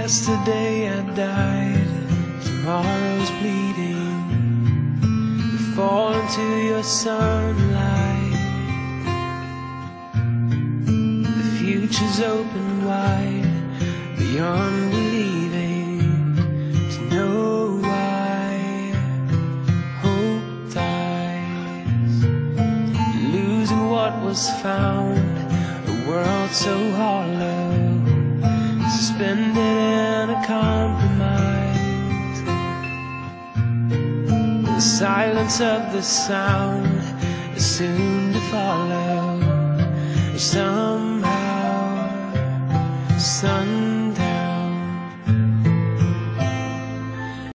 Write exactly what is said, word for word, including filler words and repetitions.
Yesterday I died, tomorrow's bleeding. You fall into your sunlight. The future's open wide, beyond believing. To know why hope dies. Losing what was found, a world so hollow, suspended in a compromise. The silence of the sound is soon to follow. Some